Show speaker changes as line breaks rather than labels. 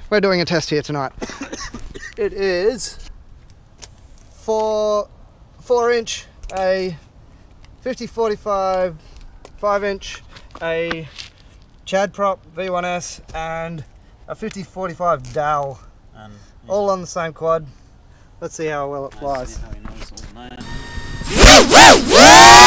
We're doing a test here tonight. It is 4 inch, a 50-45 5-inch, a Chad prop V1S, and a 50-45 dowel,
And, yeah.
all on the same quad. Let's see how well it flies.
How he knows all the names.